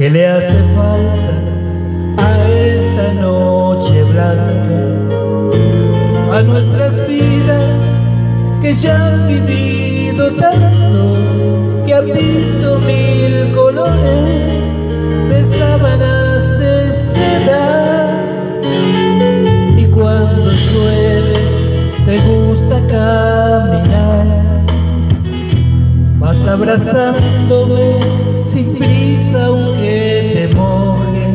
¿Qué le hace falta a esta noche blanca? A nuestras vidas que ya han vivido tanto, que han visto mil colores de sábanas de seda. Y cuando llueve te gusta caminar, vas abrazándome sin prisa aunque te moje.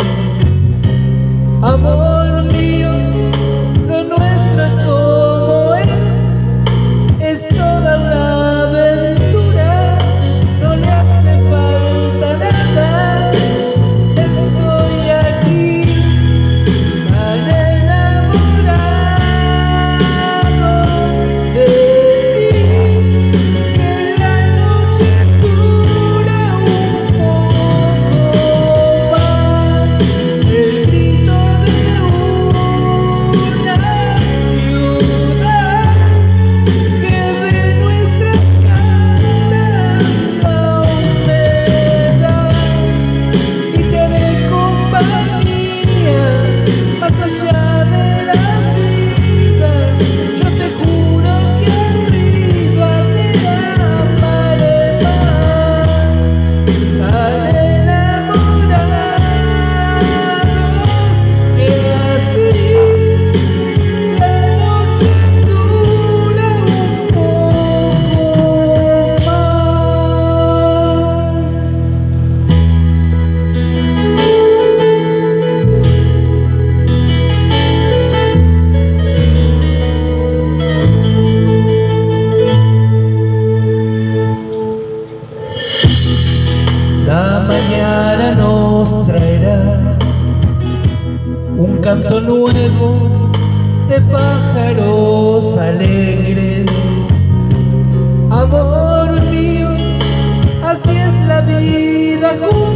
Amor mío, lo nuestro es como es toda una aventura, no le hace falta nada. Estoy aquí tan enamorado de ti, que la noche dura un poco más. El grito de una ciudad que ve nuestras caras la humedad y te haré compañía más allá de la vida. Yo te juro que arriba te amaré más. Tan enamorados que así la noche dura un poco más. La mañana nos traerá un canto nuevo de pájaros alegres. Amor mío, así es la vida juntos.